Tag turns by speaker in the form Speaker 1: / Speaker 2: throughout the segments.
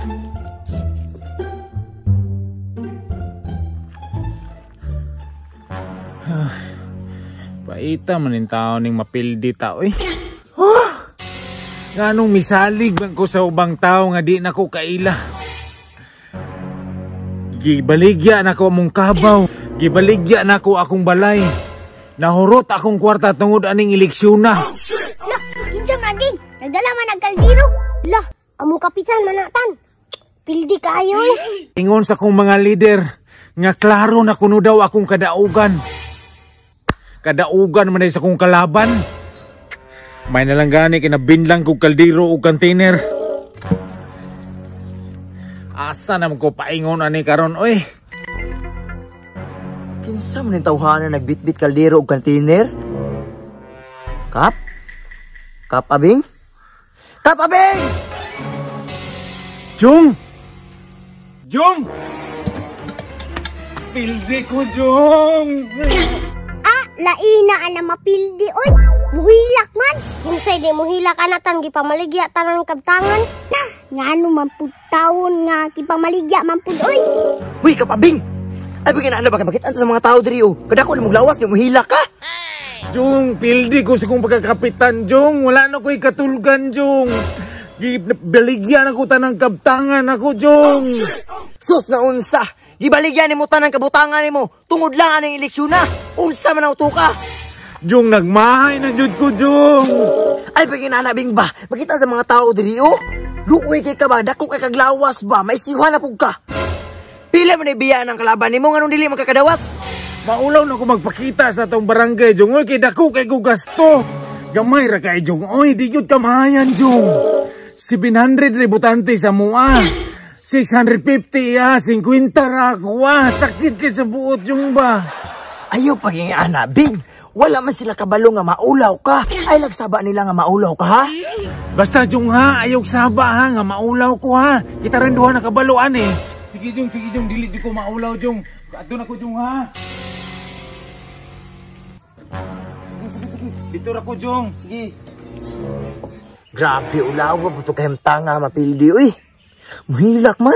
Speaker 1: Paita manin tao ning mapildi tao eh. Nganong misalig man ko sa ubang tao nga di na ko kaila. Gibaligya na ko among kabaw. Gibaligya na ko akong balay. Nahurot akong kwarta tungod aning eleksyon na.
Speaker 2: Lah, kinsa man din. Nagdala man nagkaldiro. Lah, among kapitan manatan. Pildi kayo eh.
Speaker 1: Ingon sa kong mga leader nga klaro na kuno daw akong kadaugan. Kadaugan man sa kong kalaban. May nalang gani kinabinlang kong kaldiro o container. Asa naman ko paingon ani karon oy.
Speaker 3: Kinsa man tawhana nagbitbit kaldero og container? Kap? Kap Abing? Kap Abing!
Speaker 1: Jung! Jung! Pildi ko, Jung!
Speaker 2: Ah, laina ana mapildi oy. Muhilak man. Kinsay di muhilak anatan gipamaligya tanan kabtangan. Nah, ngano man pud taon nga gipamaligya man pud oy.
Speaker 3: Uy, Kap Abing! Ay, bigyan na bakit sa mga tao diri o. Kadako ni mong lawas, ni muhila ka.
Speaker 1: Jung, pildi ko sa kong pagkakapitan, Jung. Wala na ko'y katulgan, Jung. Gibaligyan ako tanang kabtangan ako, Jung.
Speaker 3: Sus na unsa. Gibaligyan ni mo tanang kabutangan ni mo. Tungod lang anong eleksyon na. Unsa man auto ka.
Speaker 1: Jung, nagmahay na jud ko, Jung.
Speaker 3: Ay, bigyan na Bing ba? Makita sa mga tao diri o. Luoy kay ka ba? Dako kay kaglawas ba? May siwa na pug ka. Pila man ibiya ng kalaban nimo nganong dili magkakadawat?
Speaker 1: Maulaw na ko magpakita sa tong barangay, Jung. Oy, kay dako kay ko gasto. Gamay ra kay, Jung. Oy, di gyud kamahayan, Jung. 700 rebutante sa mua. 650 50 ra ako. Sakit kay sa buot, Jung ba?
Speaker 3: Ayaw paging ana, Bing. Wala man sila kabalo nga maulaw ka. Ay nagsaba nila nga maulaw ka, ha?
Speaker 1: Basta, Jung, ha. Ayaw saba, ha. Nga maulaw ko, ha. Kita rin duha na kabaloan, eh. Sige, Jung, dili di ko maulaw, Jung. Ato na ko, Jung, ha. Sige. Dito ra ko, Jung. Sige.
Speaker 3: Grabe, ulaw ka. Buto kayong tanga mapildi, uy. Muhilak man.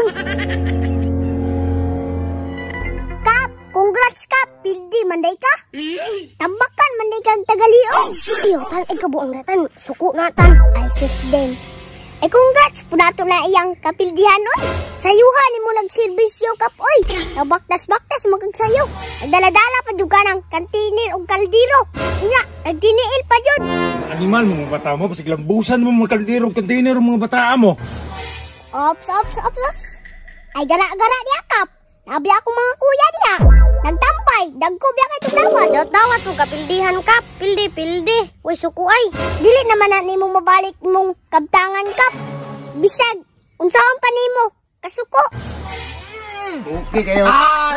Speaker 2: Kap, congrats Kap. Pildi manday ka. Tambakan manday kag tagaliom. Iyo, tan ay kabuang natan. Suko natan. Ay sus din. Eh congrats, punato na iyang kapildihan oy. Sayuhan ni mo nagserbisyo Kap oy. Nabaktas-baktas magkagsayo. Nagdala-dala pa juga ng kantinir o kaldiro. Nga, nagdiniil pa jud.
Speaker 1: Animal mo mga bata mo, pasig lambusan mo mga kaldero o container mga bata mo.
Speaker 2: Ops. Ay gara-gara diya Kap. Nabi ako mga kuya diya. Nagtampay, dagko biya kay tulawas. Dawat mo kapildihan Kap. Pildi. Uy suko ay. Dili naman na nimo mabalik mong kabtangan Kap. Bisag, unsaon pa nimo? Kasuko.
Speaker 3: Okay kayo.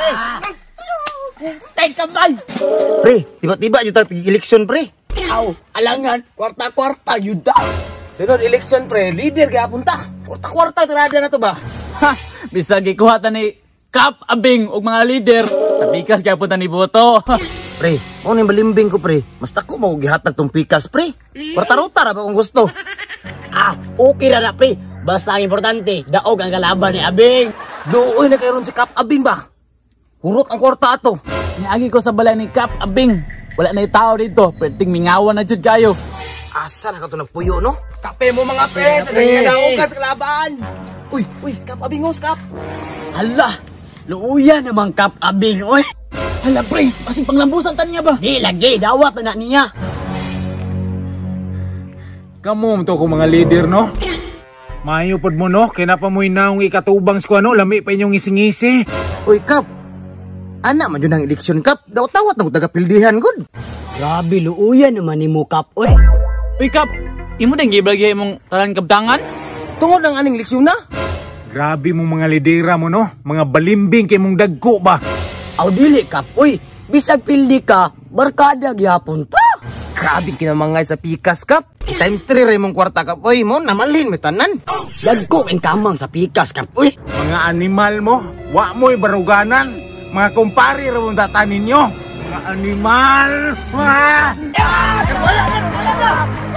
Speaker 4: Tay kambal.
Speaker 3: Pre, tiba-tiba yung eleksyon, pre.
Speaker 4: Aw, alangan, kwarta-kwarta yun daw. Sunod eleksyon pre, leader kaya punta.
Speaker 3: Kwarta-kwarta, tirada na to ba?
Speaker 4: Ha, bisag ikuha ta ni Kap Abing og mga leader. Tapikas kaya punta ni Boto.
Speaker 3: Pre, ano yung balimbing ko, pre? Mas tako mo gihatag tong pikas, pre. Kwarta-ruta ra ba kung gusto?
Speaker 4: Okay na pre. Basta ang importante, daog ang kalaban ni Abing.
Speaker 3: Doon na kayo si Kap Abing ba? Hurot ang kwarta ato.
Speaker 4: Niagi ko sa balay ni Kap Abing. Wala na yung tao dito, pwedeng mingawan na dyan kayo.
Speaker 3: Asa na ka ito nagpuyo, no?
Speaker 4: Kape mo mga pre, sa daog sa kalaban.
Speaker 3: Uy, Kap Abing, Kap.
Speaker 4: Hala, luuya namang Kap Abing, oy. Hala pre, kasing panglambusan tan niya ba? Di lagi, dawat na niya.
Speaker 1: Kamu to ko mga leader, no? Mayo pod mo, no? Kaya pa mo inaong ikatubang sko, no? Lami pa inyong isingisi.
Speaker 3: Uy, Kap. Ana man yun ang eleksyon, Kap. Daw-tawat na tagapildihan, good.
Speaker 4: Grabe, luuya naman ni mo, Kap, oy. Uy, Kap, imo din gibalagay mong talan kabtangan?
Speaker 3: Tungod ang aning eleksyon na?
Speaker 1: Grabe mong mga lidera mo, no? Mga balimbing kay mong dagko ba?
Speaker 4: Aw, dili, Kap, uy. Bisag pildi ka, barkada gyapon ta.
Speaker 3: Grabe kinamangay sa pikas, Kap. Times 3 rin mong kwarta, Kap. Uy, mo, namalin, may tanan.
Speaker 4: Dagko ang kamang sa pikas, Kap, uy.
Speaker 1: Mga animal mo, wa mo'y baruganan. Mga kumpari rin mong tatanin nyo. Mga animal! Wala na!